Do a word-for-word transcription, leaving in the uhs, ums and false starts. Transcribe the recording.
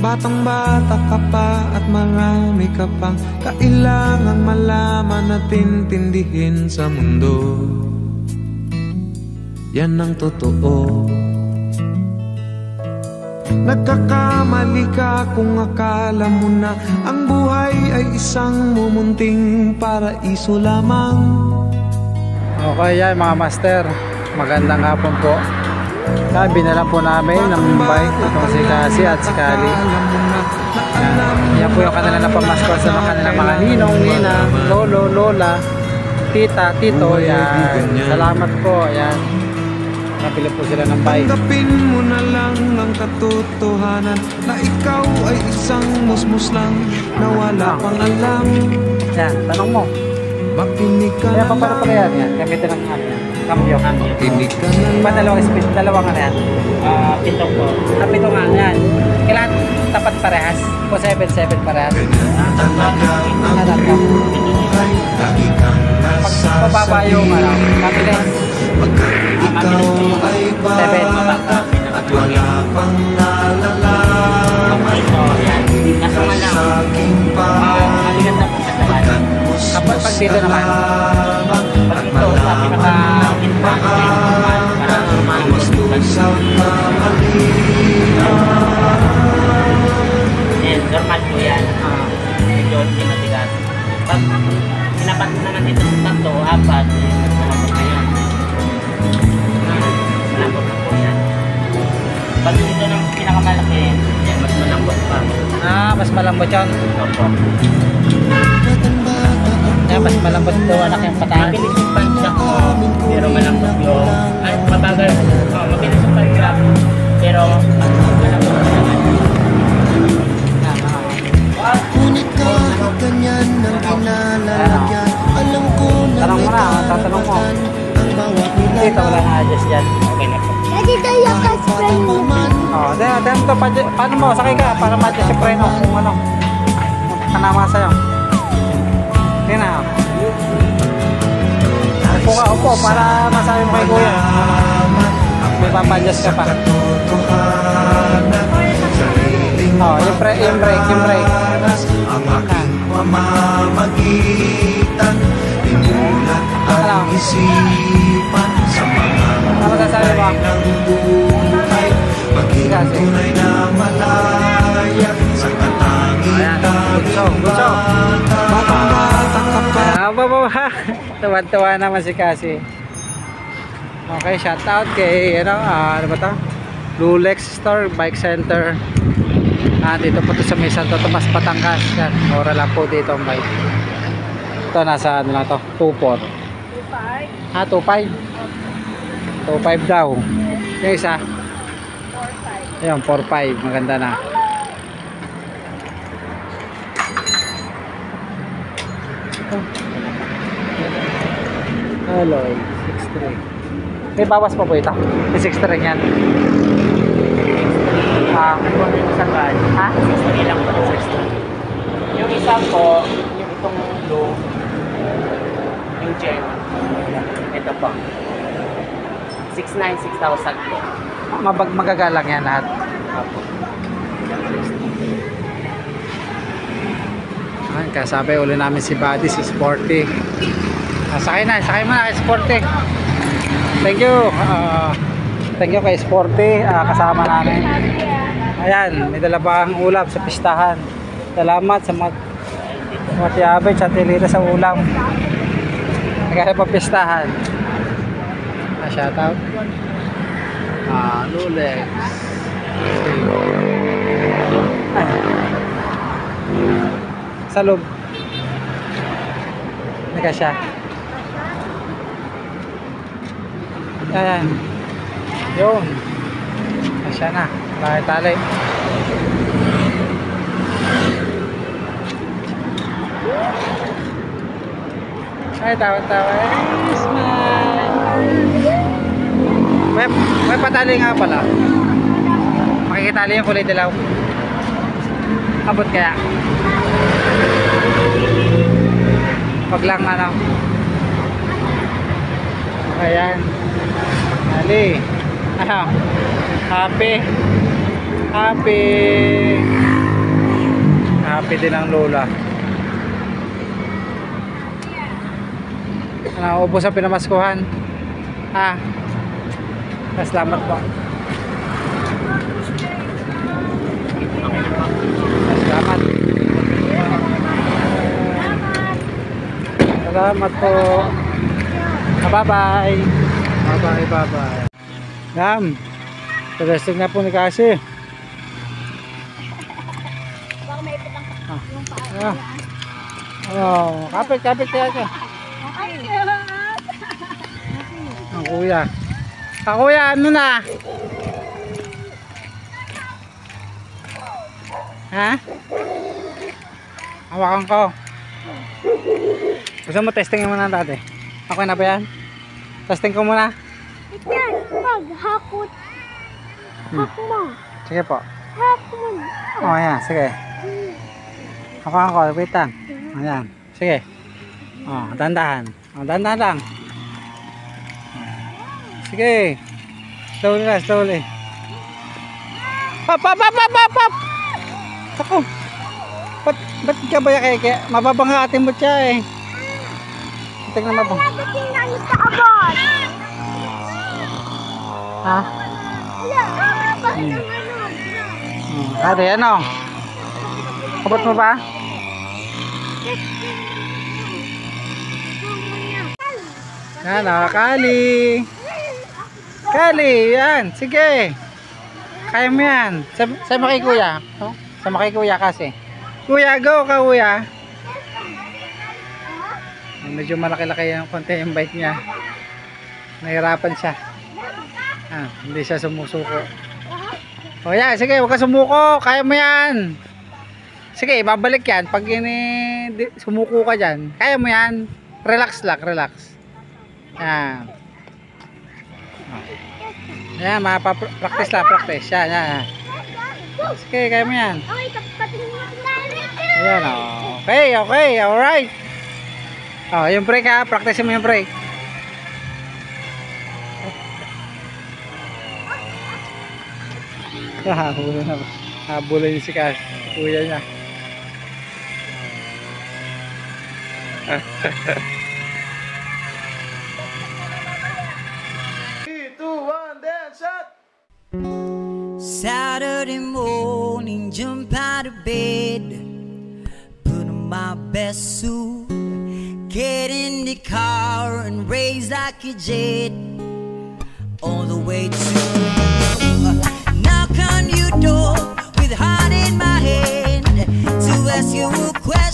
Batang bata ka pa at marami ka pang kailangang malaman at intindihin sa mundo. Yan ang totoo. Nagkakamali ka kung akala mo na ang buhay ay isang mumunting paraiso lamang. Okay yan mga master, magandang hapon po. Sabi na lang po namin ng bike itong si Kasi at si Kali. Yan, yan po yung kanila na pamaskol sa mga kanilang mga ninong, ninang, lolo, lola, tita, tito. Yan, salamat po. Yan, napili po sila ng bike. Tanggapin mo na lang ang katotohanan na ikaw ay isang musmus lang na wala pang alam. Yan, tanong mo. Makinig ka kaya na pa paano pala yan? Yan, gamitin ng ano yan. Cambio. Makinig ka na lang. Ba dalawang speed? Dalawang ano yan? Ah, uh, pitong po. Ah, pitong nga yan. Kailan tapat parehas? Po seven seven parehas? Anak ka. Pag pababa yung ano, mabilis. Ikaw ay bata at wala pang nalalaman. Nasa malang. Maligat na po sa tagal. Kapag pag dito naman, pag ito sa pinaka-impact para yan, normal po yan. Medyo matigas. Pag sinapat mo naman dito sa tatlo, apat, malambot na yan. Malambot na po yan. Pag dito ng pinakamalaki, yan, mas malambot pa. ah, mas malambot yan. Opo. Kaya mas malambot daw anak yung pataas. Mabilis yung pansyak mo, pero malambot yung... Ay, mabagal. Oh, mabilis yung pansyak, pero malambot naman. Ngunit kahit ganyan ang kinalalagyan, alam ko na tanong mo may na, tatanong mo. karapatan ang bawat Dito wala na adjust dyan. Okay na po. Kasi tayo ka-spray mo. Oo, dahil dahil ito, pa- paano mo, sakay ka para ma-adjust yung preno kung ano. Kanama sa'yo. Hindi na. Upo ka, upo, para masabi mo kay kuya. May papa-adjust ka pa. Oo, yung, pre- yung brake, yung brake. ang aking pamamagitan, inulat ang isipan sa mga Ano sasabi mo? ng buhay, maging tunay na malaya sa Ayan, bunso, bunso. Ah, baba. Tuwan-tuwa naman si Kasi. Okay, shout out kay ano, ah, ano ba to? Lulex Store Bike Center. Ah, dito po to sa may Santo Tomas, Batangas. Yan, mura lang po dito ang bike. Ito nasa ano lang to, two four. two five. Ah, two five. two five daw. Yung isa. four five. Ayun, four five. Maganda na. Alloy, six three. May bawas pa po ito. May six three yan. Ah, kung yung isang bad, ha? six three lang po. six three. Yung isa po, yung itong blue, yung gem, ito po. six nine, six thousand po. Mabag magagalang yan lahat. Apo. Ayan, kasabi uli namin si Buddy, si Sporty. Ah, sakay na, sakay mo na kay Sporty. Thank you. Uh, thank you kay Sporty, uh, kasama namin. Ayan, may dala pa ang ulam sa pistahan. Salamat sa mga matiyabay sa tilira sa ulam. Nagkaya pa pistahan. Ah, shout out. Ah, Lulex. Ay. Sa loob. Naka siya. Ayan. Yun. Asya na. Tali-tali. Ay, tawa-tawa. Ay, smile. May, may patali nga pala. Makikitali yung kulay dilaw. Abot kaya. Pag lang ano. Ayan. Dali. Ano? Happy. Happy. happy din ang lola. Ano, ubos ang pinamaskuhan. Ah. Salamat po. Salamat. Salamat po. Bye-bye. Bye-bye, bye-bye. Ma'am, tulasting na po ni Kasi. Baka may pitang yung paa. Ah. Oh, kapit, kapit kaya ka. Ang kuya. Ang kuya, ano na? Ha? Hawakan ko. Gusto mo testingin mo na dati? Okay na ba yan? Testing ko muna. Yan, pag hakot. Hmm. Hak mo. Sige po. Hak mo. O, ayan. Sige. Hawakan ko. Wait lang. Ayan. Sige. O, dandahan. O, dandahan lang. Sige. Slowly na, slowly. Pop, pop, pop, pop, pop, pop. Ako. Ba't, ba't ka ba kaya? Mababang atin mo siya eh. Tingnan mo ba? Tingnan mo sa abot. Ha? Wala. Bakit ang ano? Hmm. Ate, ano? Abot mo ba? Yan, ah, Kali. Kali, yan. Sige. Kaya mo yan. Sama, sama kay kuya. Oh, sama kay kuya kasi. Kuya, go ka kuya. Medyo malaki-laki yung konti yung bike niya. Nahirapan siya. Ah, hindi siya sumusuko. O yan, sige, huwag ka sumuko. Kaya mo yan. Sige, babalik yan. Pag ini, di, sumuko ka dyan, kaya mo yan. Relax lang, relax. Yan. Yan, mapa-practice lang, practice. Yan, yan. Sige, kaya mo yan. Okay, patingin mo. Ayan, okay, okay, alright. Oh, yung brake ha, practice mo yung brake. Habulin na. Habulin si Kas, kuya niya. three, two, one, dance, shot! Saturday morning, jump out of bed, put on my best suit, get in the car and race like a jet, all the way to knock on your door with heart in my hand to ask you a question.